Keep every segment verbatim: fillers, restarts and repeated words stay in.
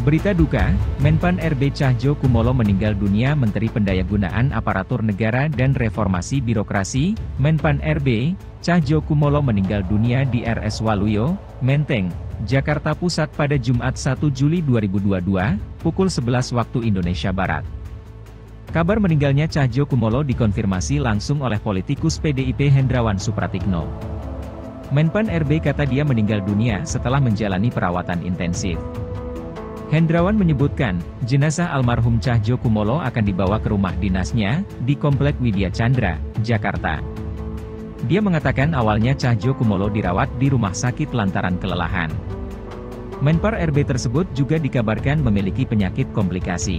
Berita duka, Menpan R B Cahjo Kumolo meninggal dunia. Menteri Pendayagunaan Aparatur Negara dan Reformasi Birokrasi, Menpan R B, Cahjo Kumolo meninggal dunia di R S Waluyo, Menteng, Jakarta Pusat pada Jumat satu Juli dua ribu dua puluh dua, pukul sebelas waktu Indonesia Barat. Kabar meninggalnya Cahjo Kumolo dikonfirmasi langsung oleh politikus P D I P Hendrawan Supratikno. Menpan R B kata dia meninggal dunia setelah menjalani perawatan intensif. Hendrawan menyebutkan, jenazah almarhum Cahjo Kumolo akan dibawa ke rumah dinasnya, di Komplek Widya Chandra, Jakarta. Dia mengatakan awalnya Cahjo Kumolo dirawat di rumah sakit lantaran kelelahan. Menpan R B tersebut juga dikabarkan memiliki penyakit komplikasi.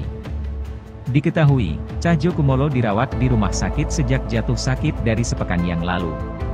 Diketahui, Cahjo Kumolo dirawat di rumah sakit sejak jatuh sakit dari sepekan yang lalu.